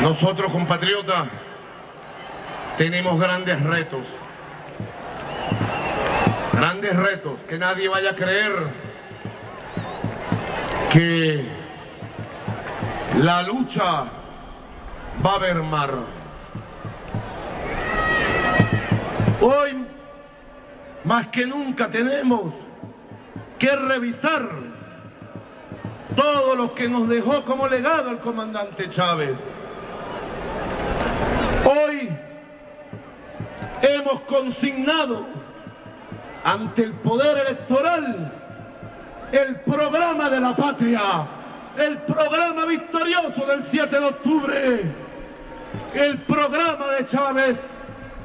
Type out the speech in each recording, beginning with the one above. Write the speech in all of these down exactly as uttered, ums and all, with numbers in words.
Nosotros, compatriotas, tenemos grandes retos. Grandes retos, que nadie vaya a creer que la lucha va a mermar. Hoy, más que nunca, tenemos que revisar todo lo que nos dejó como legado el comandante Chávez. Hoy hemos consignado ante el poder electoral el programa de la patria, el programa victorioso del siete de octubre, el programa de Chávez.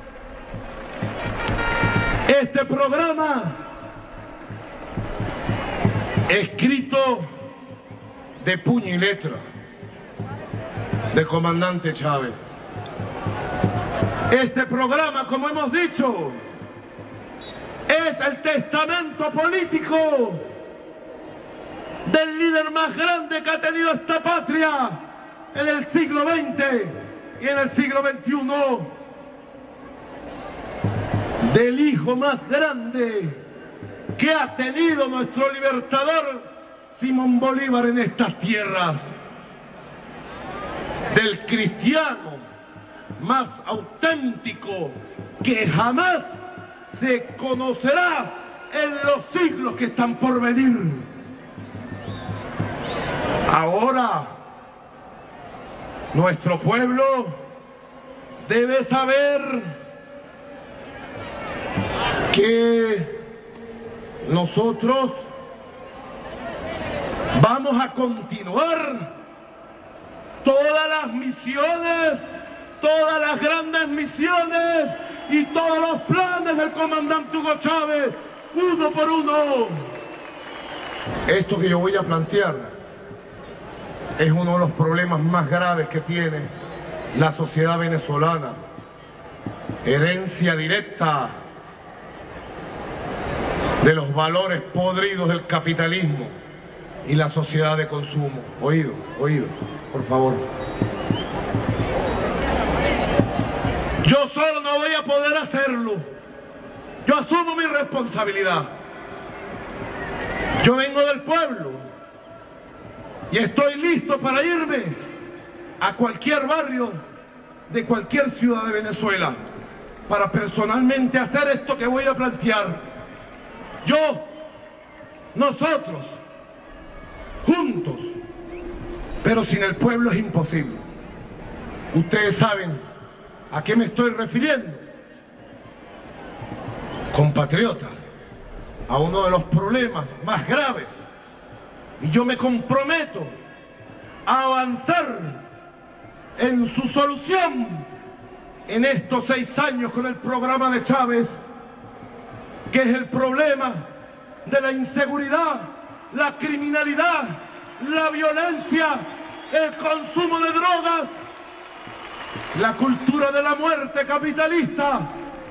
Este programa, escrito de puño y letra del comandante Chávez. Este programa, como hemos dicho, es el testamento político del líder más grande que ha tenido esta patria en el siglo veinte y en el siglo veintiuno, del hijo más grande que ha tenido nuestro libertador Simón Bolívar en estas tierras, del cristiano más auténtico que jamás se conocerá en los siglos que están por venir. Ahora, nuestro pueblo debe saber que nosotros vamos a continuar todas las misiones, todas las grandes misiones y todos los planes del comandante Hugo Chávez, uno por uno. Esto que yo voy a plantear es uno de los problemas más graves que tiene la sociedad venezolana. Herencia directa de los valores podridos del capitalismo y la sociedad de consumo. Oído, oído, por favor. Yo solo no voy a poder hacerlo. Yo asumo mi responsabilidad. Yo vengo del pueblo y estoy listo para irme a cualquier barrio de cualquier ciudad de Venezuela para personalmente hacer esto que voy a plantear. Yo, nosotros, juntos, pero sin el pueblo es imposible. Ustedes saben ¿a qué me estoy refiriendo? Compatriotas, a uno de los problemas más graves. Y yo me comprometo a avanzar en su solución en estos seis años con el programa de Chávez, que es el problema de la inseguridad, la criminalidad, la violencia, el consumo de drogas, la cultura de la muerte capitalista.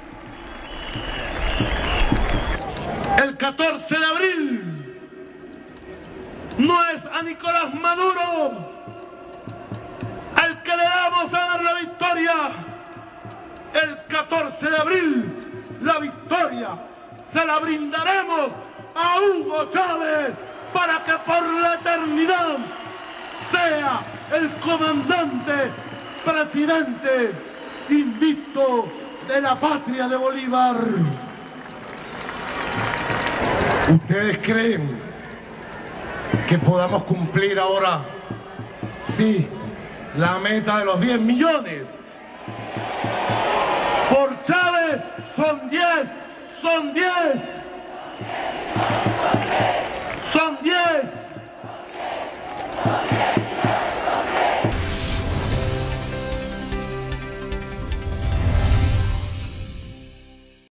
El catorce de abril no es a Nicolás Maduro al que le vamos a dar la victoria. El catorce de abril la victoria se la brindaremos a Hugo Chávez para que por la eternidad sea el comandante presidente invicto de la patria de Bolívar. ¿Ustedes creen que podamos cumplir ahora, sí, la meta de los diez millones? Por Chávez son diez, son diez, son diez.